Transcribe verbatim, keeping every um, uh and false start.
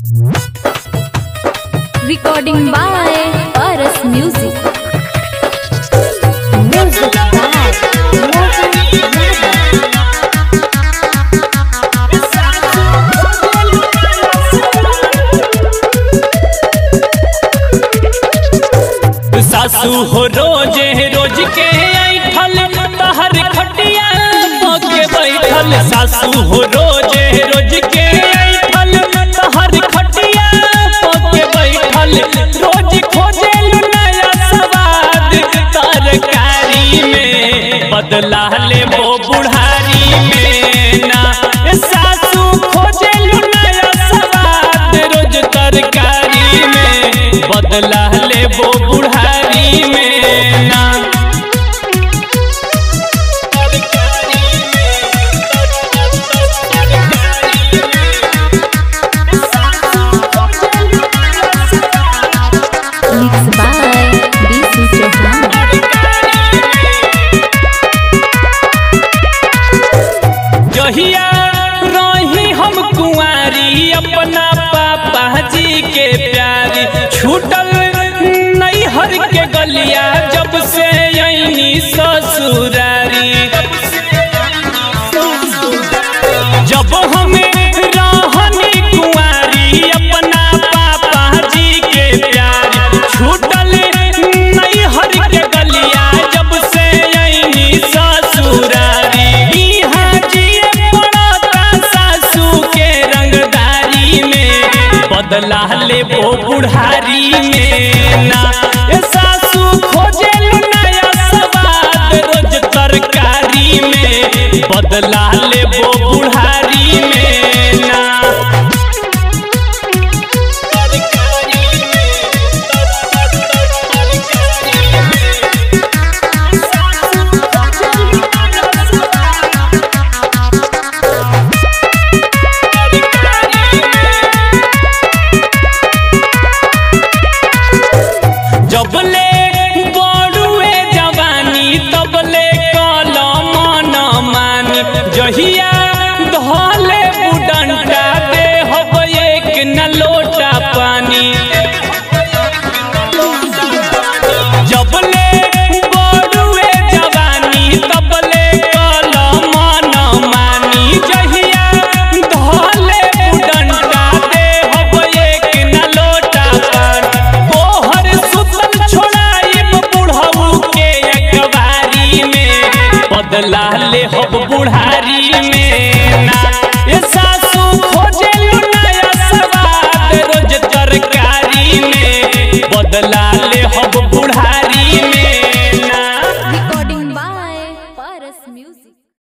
Recording by Paras Music. Music by Mohan सासू हो रोज रोज के ऐठल तहर खटिया के बैठल। सासू हो रोज रोज के ऐठल तहर खटिया के बैठल। रोज खोजे नया स्वाद तरकारी में, बदला ले वो बुढ़ारी में ना। सासू खोजे नया स्वाद रोज तरकारी में, बदला ले वो बुढ़ारी में ना। Mixed by B C Chauhan. जहिया रही हम कुंवारी अपना पापा जी के प्यारी, छूटल नहीं हर के गलिया जब से यही ससुरारी। जब हमें रहनी कुंवारी अपना पापा जी के प्यारी, छूटल नहीं हर के गलिया जब से यही ससुरारी। इहाँ जिए पड़ता सासू के रंगदारी में, बदला ले वो बुढ़ारी में ना। सासू खोजे नया स्वाद रोज तरकारी में, बदला